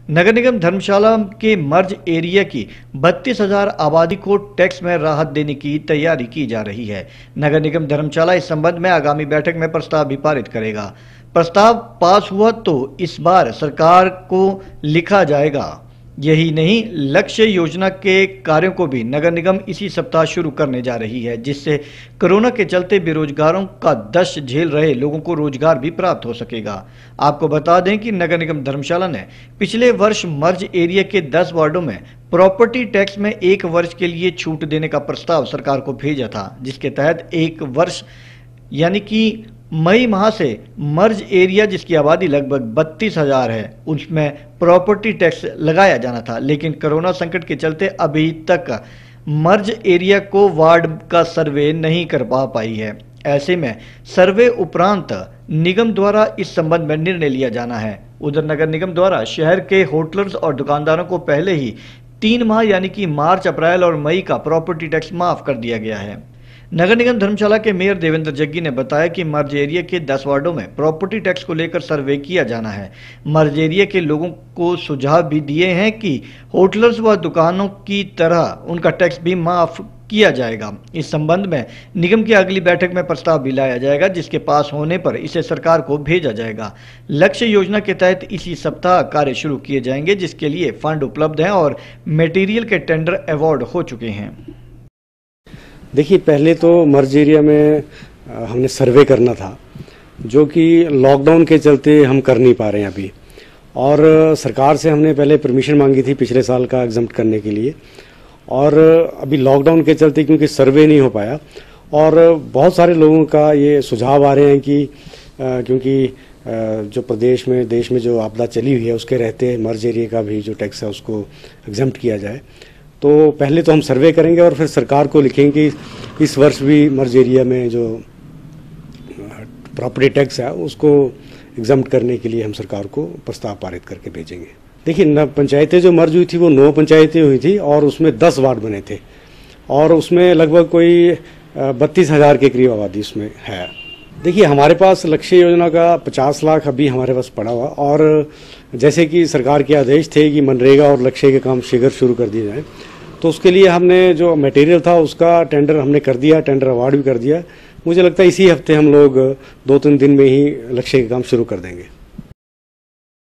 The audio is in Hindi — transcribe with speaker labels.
Speaker 1: नगर निगम धर्मशाला के मर्ज एरिया की 32,000 आबादी को टैक्स में राहत देने की तैयारी की जा रही है। नगर निगम धर्मशाला इस संबंध में आगामी बैठक में प्रस्ताव भी पारित करेगा। प्रस्ताव पास हुआ तो इस बार सरकार को लिखा जाएगा। यही नहीं, लक्ष्य योजना के कार्यों को भी नगर निगम इसी सप्ताह शुरू करने जा रही है, जिससे कोरोना के चलते बेरोजगारों का दश्त झेल रहे लोगों को रोजगार भी प्राप्त हो सकेगा। आपको बता दें कि नगर निगम धर्मशाला ने पिछले वर्ष मर्ज एरिया के 10 वार्डों में प्रॉपर्टी टैक्स में 1 वर्ष के लिए छूट देने का प्रस्ताव सरकार को भेजा था, जिसके तहत 1 वर्ष यानी कि मई माह से मर्ज एरिया जिसकी आबादी लगभग 32,000 है, उसमें प्रॉपर्टी टैक्स लगाया जाना था। लेकिन कोरोना संकट के चलते अभी तक मर्ज एरिया को वार्ड का सर्वे नहीं कर पाई है। ऐसे में सर्वे उपरांत निगम द्वारा इस संबंध में निर्णय लिया जाना है। उधर नगर निगम द्वारा शहर के होटलर्स और दुकानदारों को पहले ही 3 माह यानी कि मार्च, अप्रैल और मई का प्रॉपर्टी टैक्स माफ कर दिया गया है। नगर निगम धर्मशाला के मेयर देवेंद्र जग्गी ने बताया कि मर्ज एरिया के 10 वार्डों में प्रॉपर्टी टैक्स को लेकर सर्वे किया जाना है। मर्ज एरिया के लोगों को सुझाव भी दिए हैं कि होटलर्स व दुकानों की तरह उनका टैक्स भी माफ किया जाएगा। इस संबंध में निगम की अगली बैठक में प्रस्ताव भी लाया जाएगा, जिसके पास होने पर इसे सरकार को भेजा जाएगा। लक्ष्य योजना के तहत इसी सप्ताह कार्य शुरू किए जाएंगे, जिसके लिए फंड उपलब्ध हैं और मटेरियल के टेंडर अवार्ड हो चुके हैं।
Speaker 2: देखिए, पहले तो मर्ज एरिया में हमने सर्वे करना था, जो कि लॉकडाउन के चलते हम कर नहीं पा रहे हैं अभी। और सरकार से हमने पहले परमिशन मांगी थी पिछले साल का एग्जम्प्ट करने के लिए, और अभी लॉकडाउन के चलते क्योंकि सर्वे नहीं हो पाया। और बहुत सारे लोगों का ये सुझाव आ रहे हैं कि क्योंकि जो देश में जो आपदा चली हुई है उसके रहते मर्ज एरिया का भी जो टैक्स है उसको एग्जम्प्ट किया जाए। तो पहले तो हम सर्वे करेंगे और फिर सरकार को लिखेंगे कि इस वर्ष भी मर्ज एरिया में जो प्रॉपर्टी टैक्स है उसको एग्जम्प्ट करने के लिए हम सरकार को प्रस्ताव पारित करके भेजेंगे। देखिए, पंचायतें जो मर्ज हुई थी वो 9 पंचायतें हुई थी और उसमें 10 वार्ड बने थे, और उसमें लगभग कोई 32,000 के करीब आबादी उसमें है। देखिए, हमारे पास लक्ष्य योजना का 50 लाख अभी हमारे पास पड़ा हुआ, और जैसे कि सरकार के आदेश थे कि मनरेगा और लक्ष्य के काम शीघ्र शुरू कर दिए जाएं, तो उसके लिए हमने जो मटेरियल था उसका टेंडर हमने कर दिया, टेंडर अवार्ड भी कर दिया। मुझे लगता है इसी हफ्ते हम लोग 2-3 दिन में ही लक्ष्य के काम शुरू कर देंगे।